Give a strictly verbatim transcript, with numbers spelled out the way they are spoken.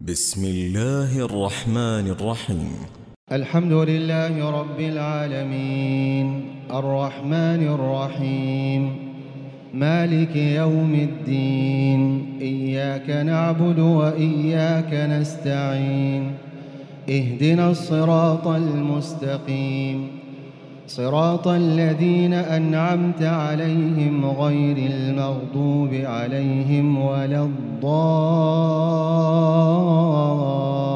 بسم الله الرحمن الرحيم. الحمد لله رب العالمين الرحمن الرحيم مالك يوم الدين. إياك نعبد وإياك نستعين. اهدنا الصراط المستقيم صراط الذين أنعمت عليهم غير المغضوب عليهم ولا الضالين.